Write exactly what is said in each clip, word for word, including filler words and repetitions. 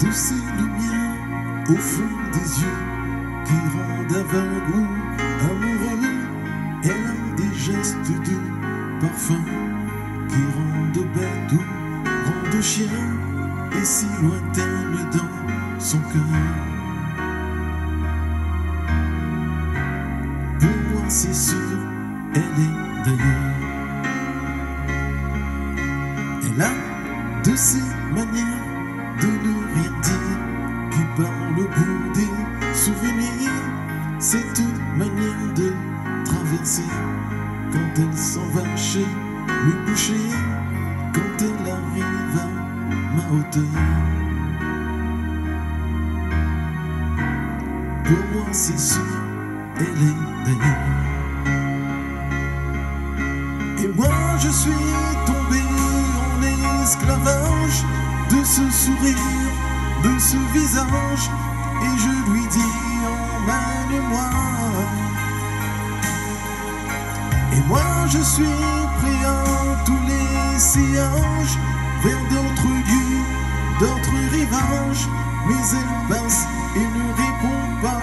de ces lumières au fond des yeux qui rendent aveugle ou amoureux. Elle a des gestes de parfum qui rendent bête ou rendent chien, et si lointaine dans son cœur. Pour moi c'est sûr, elle est d'ailleurs. Elle a de ces manières de ne rien dire, qui parle au bout des souvenirs. C'est une manière de traverser quand elle s'en va chez le boucher, quand elle arrive à ma hauteur. Pour moi c'est sûr, elle est d'ailleurs. Et moi je suis tombé en esclavage de ce sourire, de ce visage, et je lui dis emmène-moi. Et moi je suis prêt à tous les sillages, vers d'autres lieux, d'autres rivages, mais elle passe et ne répond pas.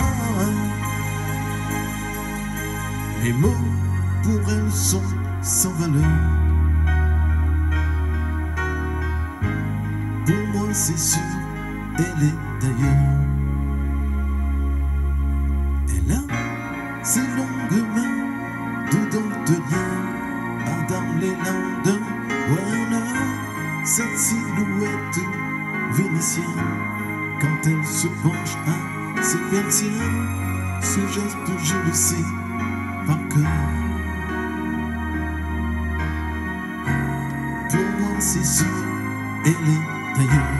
Les mots pour elle sont sans valeur. Pour moi c'est sûr, elle est d'ailleurs. Elle a ses longues mains de dentelier, à dans les landes d'un Werner, cette silhouette vénitienne, quand elle se penche à ses persiennes, ce geste je le sais par cœur. Pour moi c'est sûr, elle est d'ailleurs.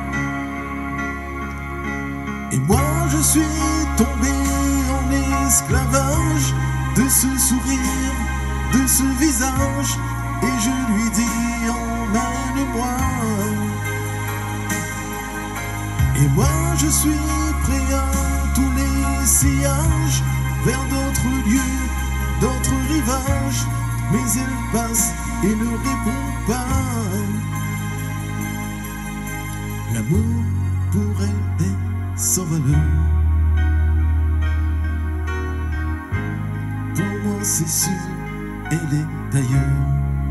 Et moi je suis tombé en esclavage de ce sourire, de ce visage, et je lui dis emmène-moi. Et moi je suis prêt à tous les sillages, vers d'autres lieux, d'autres rivages, mais elle passe et ne répond pas. L'amour pour elle est sans valeur. Pour moi c'est sûr, elle est d'ailleurs.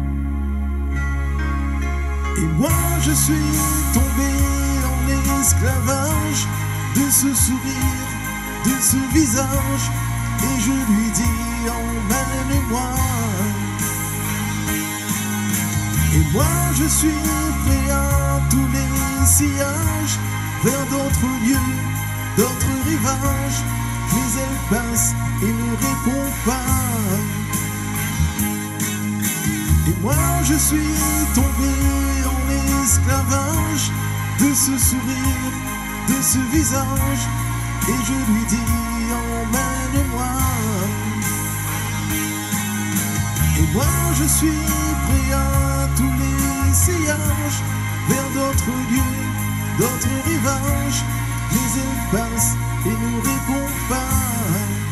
Et moi je suis tombé en esclavage de ce sourire, de ce visage, et je lui dis emmène-moi. Et moi je suis prêt à tous les sillages, vers d'autres lieux, d'autres rivages, mais elle passe et ne répond pas. Et moi je suis tombé en esclavage de ce sourire, de ce visage, et je lui dis emmène-moi. Et moi je suis prêt à tous les sillages, vers d'autres lieux, d'autres rivages, mais elle passe et ne répond pas.